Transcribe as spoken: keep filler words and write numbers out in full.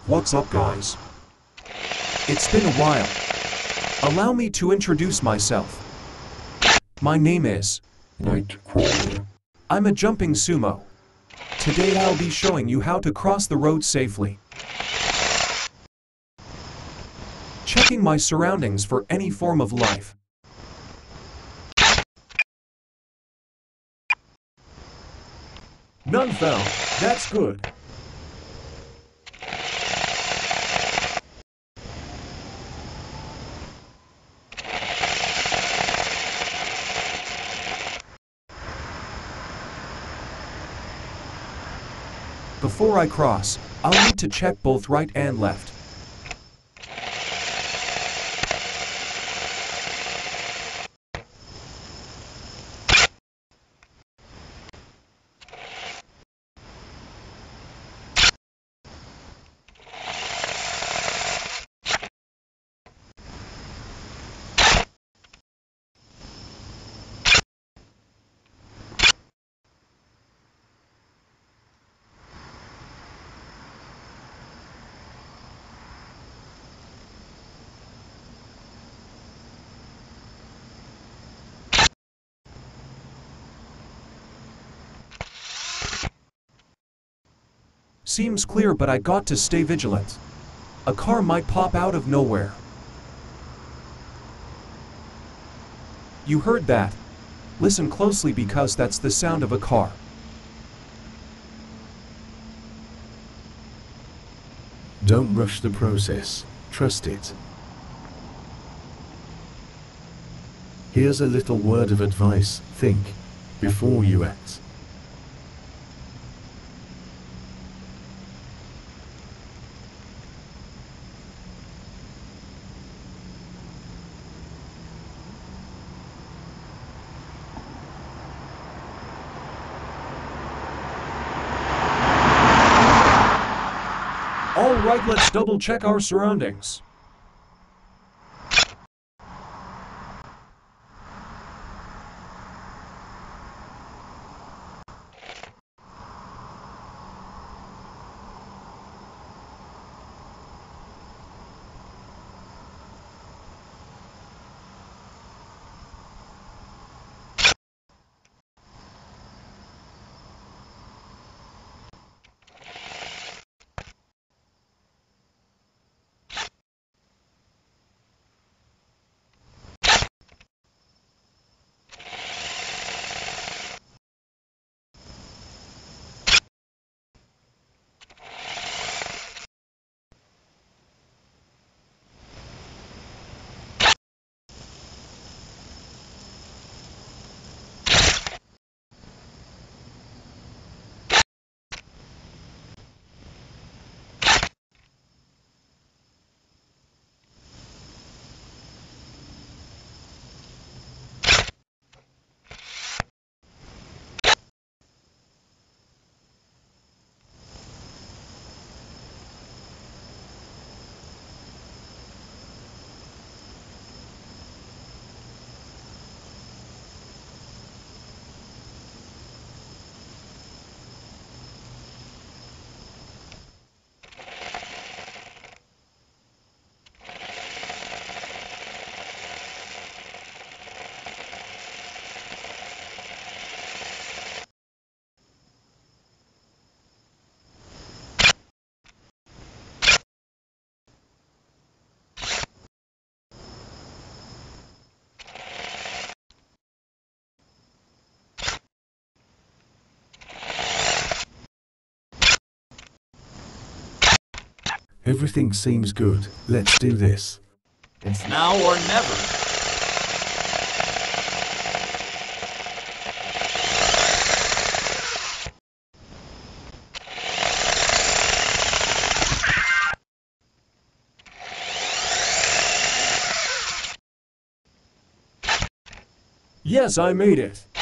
What's up, guys? It's been a while. Allow me to introduce myself. My name is Nightcrawler. I'm a jumping sumo. Today I'll be showing you how to cross the road safely. Checking my surroundings for any form of life. None found. That's good. Before I cross, I'll need to check both right and left. Seems clear, but I got to stay vigilant. A car might pop out of nowhere. You heard that? Listen closely because that's the sound of a car. Don't rush the process. Trust it. Here's a little word of advice. Think before you act. All right, let's double check our surroundings. Everything seems good. Let's do this. It's now or never. Yes, I made it.